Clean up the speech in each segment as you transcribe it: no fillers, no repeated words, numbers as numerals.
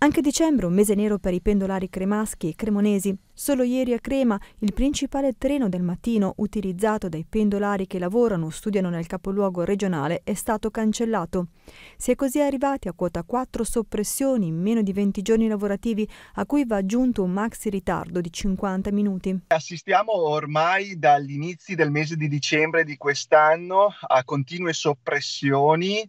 Anche dicembre, un mese nero per i pendolari cremaschi e cremonesi. Solo ieri a Crema il principale treno del mattino utilizzato dai pendolari che lavorano o studiano nel capoluogo regionale è stato cancellato. Si è così arrivati a quota 4 soppressioni in meno di 20 giorni lavorativi, a cui va aggiunto un maxi ritardo di 50 minuti. Assistiamo ormai dagli inizi del mese di dicembre di quest'anno a continue soppressioni,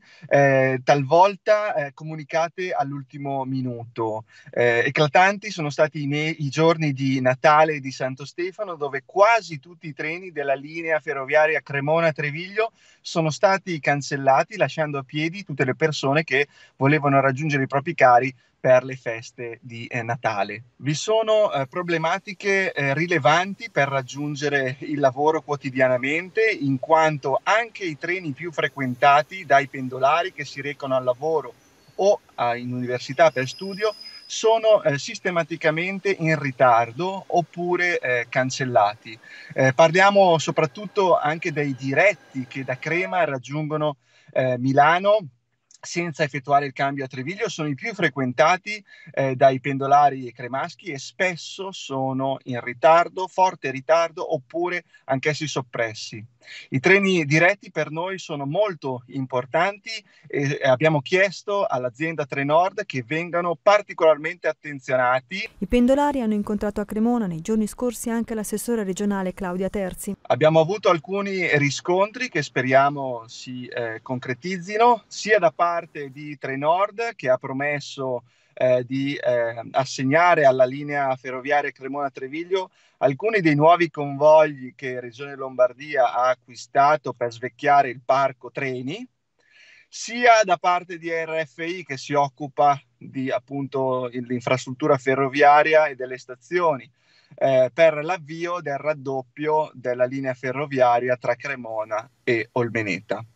talvolta comunicate all'ultimo minuto. Eclatanti sono stati i giorni di Natale e di Santo Stefano, dove quasi tutti i treni della linea ferroviaria Cremona-Treviglio sono stati cancellati, lasciando a piedi tutte le persone che volevano raggiungere i propri cari per le feste di Natale. Vi sono problematiche rilevanti per raggiungere il lavoro quotidianamente, in quanto anche i treni più frequentati dai pendolari che si recano al lavoro o in università per studio sono sistematicamente in ritardo oppure cancellati. Parliamo soprattutto anche dei diretti che da Crema raggiungono Milano senza effettuare il cambio a Treviglio, sono i più frequentati dai pendolari cremaschi e spesso sono in ritardo, forte ritardo oppure anch'essi soppressi. I treni diretti per noi sono molto importanti e abbiamo chiesto all'azienda Trenord che vengano particolarmente attenzionati. I pendolari hanno incontrato a Cremona nei giorni scorsi anche l'assessore regionale Claudia Terzi. Abbiamo avuto alcuni riscontri che speriamo si concretizzino, sia da parte di Trenord, che ha promesso di assegnare alla linea ferroviaria Cremona-Treviglio alcuni dei nuovi convogli che Regione Lombardia ha acquistato per svecchiare il parco treni, sia da parte di RFI, che si occupa di appunto l'infrastruttura ferroviaria e delle stazioni, per l'avvio del raddoppio della linea ferroviaria tra Cremona e Olmeneta.